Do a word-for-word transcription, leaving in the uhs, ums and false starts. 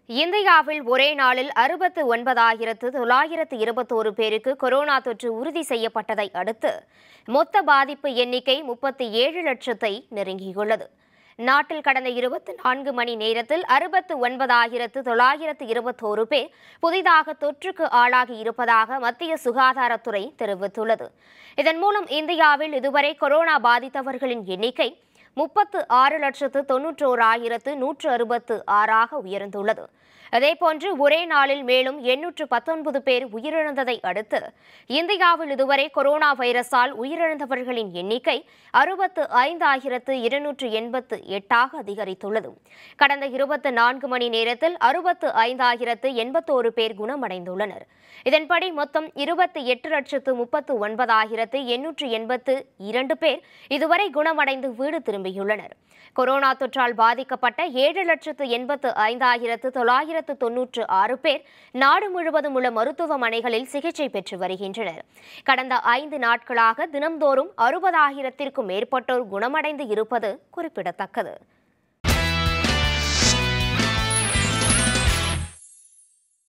இந்தியாவில் ஒரே நாளில் அறுபத்து ஒன்பதாயிரத்து தொள்ளாயிரத்து இருபத்தோரு பேருக்கு கொரோனா தொற்று உறுதி செய்யப்பட்டதை அடுத்து மொத்த பாதிப்பு எண்ணிக்கை முப்பத்தி ஏழு லட்சத்தை நெருங்கியுள்ளது. நாட்டில் கடந்த இருபத்தி நான்கு மணி நேரத்தில் அறுபத்து ஒன்பதாயிரத்து தொள்ளாயிரத்து இருபத்தோரு பேர் புதிதாக தொற்றுக்கு ஆளாகி இருப்பதாக மத்திய சுகாதாரத்துறை தெரிவித்துள்ளது. இதன் மூலம் இந்தியாவில் இதுவரை கொரோனா பாதித்தவர்களின் எண்ணிக்கை முப்பத்து ஆறு லட்சத்து தொன்னூற்றோராயிரத்து நூற்று அறுபத்து ஆறாக உயர்ந்துள்ளது. அதேபோன்று ஒரே நாளில் மேலும் எண்ணூற்று பத்தொன்பது பேர் உயிரிழந்ததை அடுத்து இந்தியாவில் இதுவரை கொரோனா வைரஸால் உயிரிழந்தவர்களின் எண்ணிக்கை அறுபத்து ஐந்தாயிரத்து இருநூற்று எண்பத்து எட்டாக அதிகரித்துள்ளது. கடந்த இருபத்தி நான்கு மணி நேரத்தில் அறுபத்து ஐந்தாயிரத்து எண்பத்தோரு பேர் குணமடைந்துள்ளனர். இதன்படி மொத்தம் இருபத்தி எட்டு லட்சத்து முப்பத்து ஒன்பதாயிரத்து எண்ணூற்று எண்பத்து இரண்டு பேர் இதுவரை குணமடைந்து வீடு திரும்பியுள்ளனர். கொரோனா தொற்றால் பாதிக்கப்பட்ட ஏழு லட்சத்து எண்பத்து ஐந்தாயிரத்து தொள்ளாயிரத்து தொன்னூற்று ஆறு பேர் நாடு முழுவதும் உள்ள மருத்துவமனைகளில் சிகிச்சை பெற்று வருகின்றனர். கடந்த ஐந்து நாட்களாக தினம்தோறும் அறுபதாயிரத்திற்கும் மேற்பட்டோர் குணமடைந்து இருப்பது குறிப்பிடத்தக்கது.